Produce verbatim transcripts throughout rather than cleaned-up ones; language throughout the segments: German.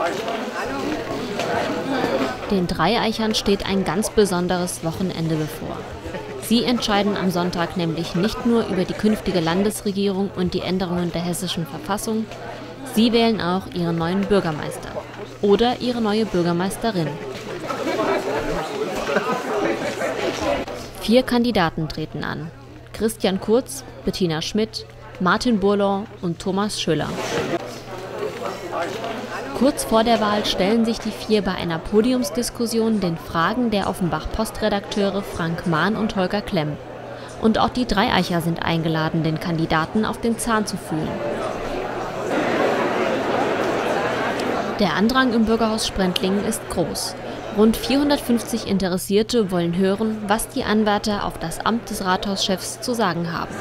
Den Dreieichern steht ein ganz besonderes Wochenende bevor. Sie entscheiden am Sonntag nämlich nicht nur über die künftige Landesregierung und die Änderungen der hessischen Verfassung, sie wählen auch ihren neuen Bürgermeister oder ihre neue Bürgermeisterin. Vier Kandidaten treten an: Christian Kurz, Bettina Schmidt, Martin Burlow und Thomas Schüller. Kurz vor der Wahl stellen sich die vier bei einer Podiumsdiskussion den Fragen der Offenbach-Post-Redakteure Frank Mahn und Holger Klemm. Und auch die Dreieicher sind eingeladen, den Kandidaten auf den Zahn zu fühlen. Der Andrang im Bürgerhaus Sprendlingen ist groß. Rund vierhundertfünfzig Interessierte wollen hören, was die Anwärter auf das Amt des Rathauschefs zu sagen haben.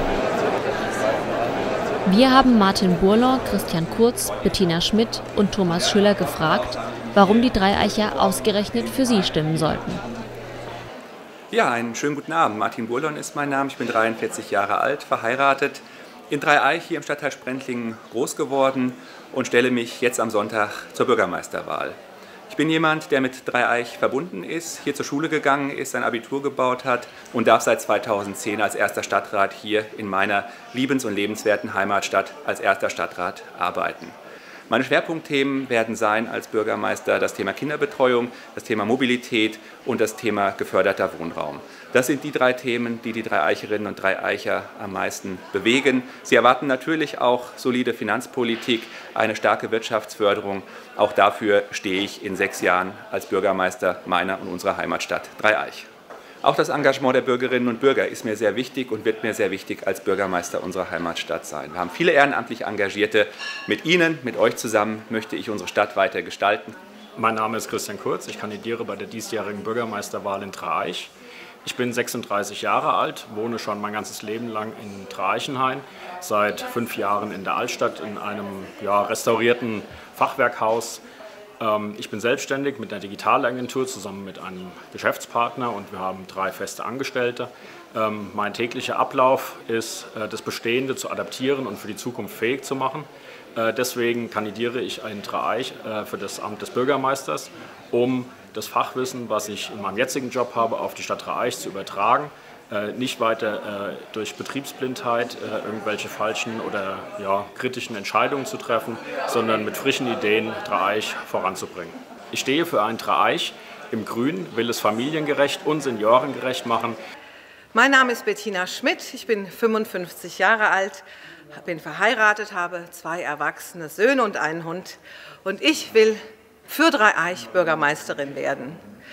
Wir haben Martin Burlow, Christian Kurz, Bettina Schmidt und Thomas Schüller gefragt, warum die Dreieicher ausgerechnet für sie stimmen sollten. Ja, einen schönen guten Abend. Martin Burlow ist mein Name. Ich bin dreiundvierzig Jahre alt, verheiratet, in Dreieich hier im Stadtteil Sprendlingen groß geworden und stelle mich jetzt am Sonntag zur Bürgermeisterwahl. Ich bin jemand, der mit Dreieich verbunden ist, hier zur Schule gegangen ist, sein Abitur gebaut hat und darf seit zweitausendzehn als erster Stadtrat hier in meiner liebens- und lebenswerten Heimatstadt als erster Stadtrat arbeiten. Meine Schwerpunktthemen werden sein als Bürgermeister das Thema Kinderbetreuung, das Thema Mobilität und das Thema geförderter Wohnraum. Das sind die drei Themen, die die Dreieicherinnen und Dreieicher am meisten bewegen. Sie erwarten natürlich auch solide Finanzpolitik, eine starke Wirtschaftsförderung. Auch dafür stehe ich in sechs Jahren als Bürgermeister meiner und unserer Heimatstadt Dreieich. Auch das Engagement der Bürgerinnen und Bürger ist mir sehr wichtig und wird mir sehr wichtig als Bürgermeister unserer Heimatstadt sein. Wir haben viele ehrenamtlich Engagierte. Mit Ihnen, mit euch zusammen möchte ich unsere Stadt weiter gestalten. Mein Name ist Christian Kurz. Ich kandidiere bei der diesjährigen Bürgermeisterwahl in Dreieich. Ich bin sechsunddreißig Jahre alt, wohne schon mein ganzes Leben lang in Dreieichenhain, seit fünf Jahren in der Altstadt in einem ja, restaurierten Fachwerkhaus. Ich bin selbstständig mit einer Digitalagentur zusammen mit einem Geschäftspartner und wir haben drei feste Angestellte. Mein täglicher Ablauf ist, das Bestehende zu adaptieren und für die Zukunft fähig zu machen. Deswegen kandidiere ich in Dreieich für das Amt des Bürgermeisters, um das Fachwissen, was ich in meinem jetzigen Job habe, auf die Stadt Dreieich zu übertragen. Nicht weiter durch Betriebsblindheit irgendwelche falschen oder ja, kritischen Entscheidungen zu treffen, sondern mit frischen Ideen Dreieich voranzubringen. Ich stehe für ein Dreieich im Grün, will es familiengerecht und seniorengerecht machen. Mein Name ist Bettina Schmidt, ich bin fünfundfünfzig Jahre alt, bin verheiratet, habe zwei erwachsene Söhne und einen Hund und ich will für Dreieich Bürgermeisterin werden.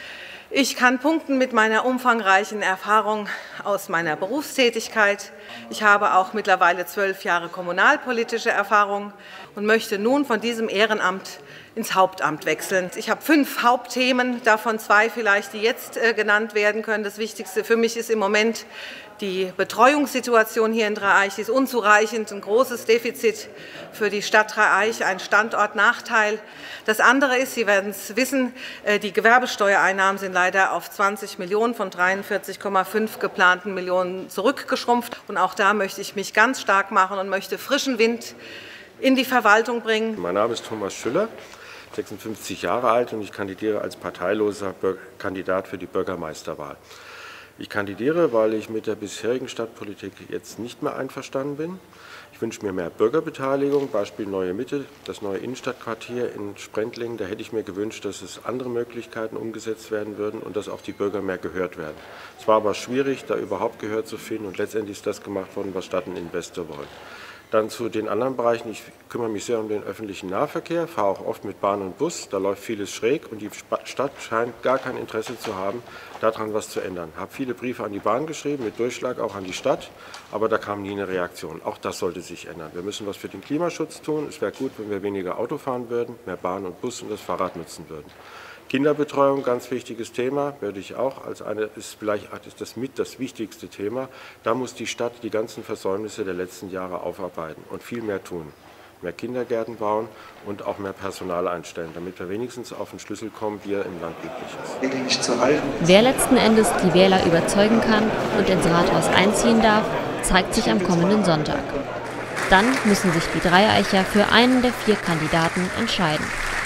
Ich kann punkten mit meiner umfangreichen Erfahrung aus meiner Berufstätigkeit. Ich habe auch mittlerweile zwölf Jahre kommunalpolitische Erfahrung und möchte nun von diesem Ehrenamt ins Hauptamt wechseln. Ich habe fünf Hauptthemen, davon zwei vielleicht, die jetzt äh, genannt werden können. Das Wichtigste für mich ist im Moment die Betreuungssituation hier in Dreieich. Die ist unzureichend, ein großes Defizit für die Stadt Dreieich, ein Standortnachteil. Das andere ist, Sie werden es wissen, äh, die Gewerbesteuereinnahmen sind leider auf zwanzig Millionen von dreiundvierzig Komma fünf geplanten Millionen zurückgeschrumpft. Und auch da möchte ich mich ganz stark machen und möchte frischen Wind in die Verwaltung bringen. Mein Name ist Thomas Schüller, sechsundfünfzig Jahre alt und ich kandidiere als parteiloser Kandidat für die Bürgermeisterwahl. Ich kandidiere, weil ich mit der bisherigen Stadtpolitik jetzt nicht mehr einverstanden bin. Ich wünsche mir mehr Bürgerbeteiligung, Beispiel Neue Mitte, das neue Innenstadtquartier in Sprendlingen. Da hätte ich mir gewünscht, dass es andere Möglichkeiten umgesetzt werden würden und dass auch die Bürger mehr gehört werden. Es war aber schwierig, da überhaupt Gehör zu finden und letztendlich ist das gemacht worden, was Stadt und Investor wollen. Dann zu den anderen Bereichen. Ich kümmere mich sehr um den öffentlichen Nahverkehr, fahre auch oft mit Bahn und Bus. Da läuft vieles schräg und die Stadt scheint gar kein Interesse zu haben, daran was zu ändern. Ich habe viele Briefe an die Bahn geschrieben, mit Durchschlag auch an die Stadt, aber da kam nie eine Reaktion. Auch das sollte sich ändern. Wir müssen was für den Klimaschutz tun. Es wäre gut, wenn wir weniger Auto fahren würden, mehr Bahn und Bus und das Fahrrad nutzen würden. Kinderbetreuung, ganz wichtiges Thema, würde ich auch als eine, ist vielleicht ist das mit das wichtigste Thema. Da muss die Stadt die ganzen Versäumnisse der letzten Jahre aufarbeiten und viel mehr tun. Mehr Kindergärten bauen und auch mehr Personal einstellen, damit wir wenigstens auf den Schlüssel kommen, wie er im Land üblich ist. Wer letzten Endes die Wähler überzeugen kann und ins Rathaus einziehen darf, zeigt sich am kommenden Sonntag. Dann müssen sich die Dreieicher für einen der vier Kandidaten entscheiden.